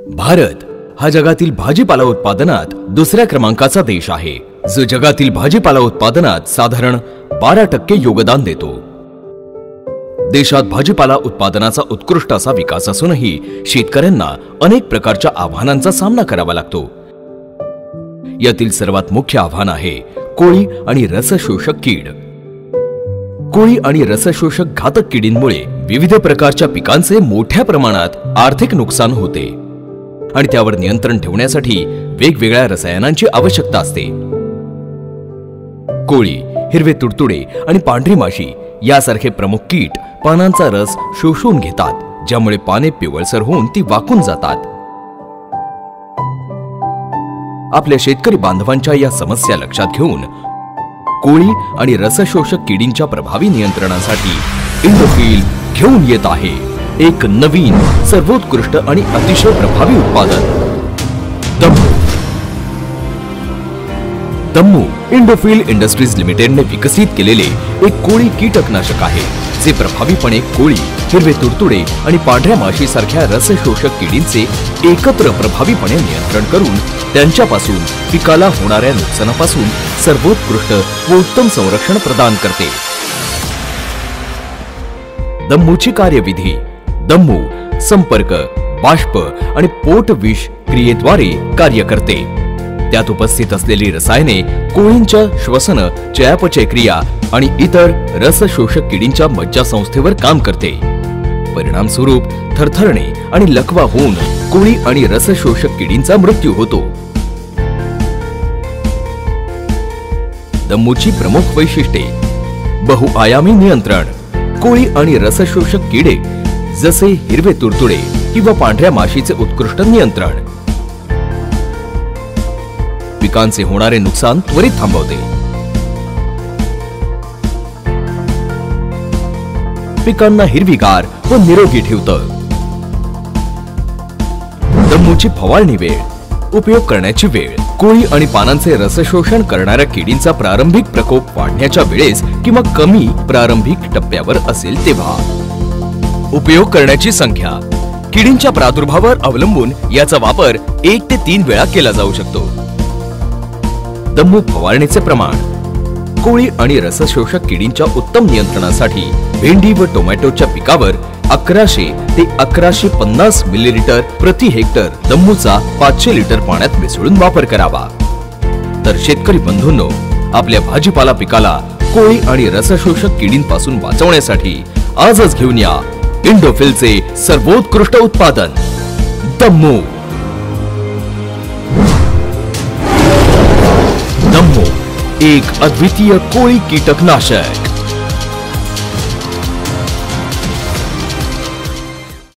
भारत हा जगातील भाजीपाला उत्पादनात दुसऱ्या क्रमांकाचा देश आहे, जो जगातील भाजीपाला उत्पादनात साधारण 12% योगदान देतो। देशात भाजीपाला उत्पादनाचा उत्कृष्ट असा विकास असूनही शेतकऱ्यांना अनेक प्रकारच्या आव्हानांचा सामना करावा लागतो। यातील सर्वात मुख्य आव्हान आहे कोळी आणि रसशोषक कीड। कोळी आणि रसशोषक घातक किडींमुळे विविध प्रकारच्या पिकांचे मोठ्या प्रमाणात आर्थिक नुकसान होते आणि त्यावर नियंत्रण ठेवण्यासाठी वेगवेगळ्या रसायनांची आवश्यकता असते। कोळी, हिरवे तुडतुडे आणि पांढरी माशी यासारखे प्रमुख कीट पानांचा रस शोषून घेतात, ज्यामुळे पाने पिवळसर होऊन ती वाकून जातात। आपल्या शेतकरी बांधवांच्या या समस्या लक्षात घेऊन कोळी आणि रसशोषक किडींच्या प्रभावी नियंत्रणासाठी इंडोफिल घेऊन येत आहे एक नवीन सर्वोत्कृष्ट आणि अतिशय प्रभावी उत्पादन दम्मू इंडोफिल इंडस्ट्रीज लिमिटेडने विकसित केलेले एक कोळी कीटकनाशक आहे, जे प्रभावीपणे कोळी, हिरवे तुडतुडे आणि पांढऱ्या माशी सारख्या रसशोषक किडींचे एकत्र प्रभावीपणे नियंत्रण करून त्यांच्यापासून पिकाला होणाऱ्या नुकसानापासून सर्वोत्कृष्ट व उत्तम संरक्षण प्रदान करते। दम्मूची कार्यविधी: दम्मू संपर्क, बाष्प आणि पोट विष क्रियेद्वारे कार्य करते। त्यात उपस्थित असलेली रसायने कोळींच्या श्वसन, चयापचय क्रिया आणि इतर रसशोषक किडींच्या मज्जासंस्थेवर काम करते। परिणाम स्वरूप थरथरणे आणि लकवा होऊन कोळी आणि रसशोषक किडींचा मृत्यू होतो। दम्मूची प्रमुख वैशिष्ट्ये: बहुआयामी नियंत्रण, कोळी आणि रसशोषक किडे जसे हिरवे तुडतुडे किंवा पांढऱ्या माशीचे उत्कृष्ट नियंत्रण, पिकांचे होणारे नुकसान त्वरित थांबवते, पिकांना हिरवीगार व निरोगी ठेवतं। दम्मूची फवारणी वेळ: उपयोग करण्याची वेळ: कोळी आणि पानांचे रसशोषण करणाऱ्या किडींचा प्रारंभिक प्रकोप वाढण्याच्या वेळेस किंवा कमी प्रारंभिक टप्प्यावर असेल तेव्हा। उपयोग करण्याची संख्या: किडींच्या प्रादुर्भावावर अवलंबून याचा वापर 1 ते 3 वेळा केला जाऊ शकतो। दम्मू फवारणीचे प्रमाण: कोळी आणि रसशोषक किडींच्या उत्तम नियंत्रणासाठी भेंडी व टोमॅटोच्या पिकावर 1100 ते 1150 मिलीलिटर प्रति हेक्टर दम्मूचा 500 लिटर पाण्यात मिसळून वापर करावा। तर शेतकरी बंधूंनो, आपल्या भाजीपाला पिकाला कोळी आणि रसशोषक किडींपासून वाचवण्यासाठी आजच घेऊन या इंडोफिलचे सर्वोत्कृष्ट उत्पादन दम्मू। दम्मू एक अद्वितीय कोळी कीटकनाशक।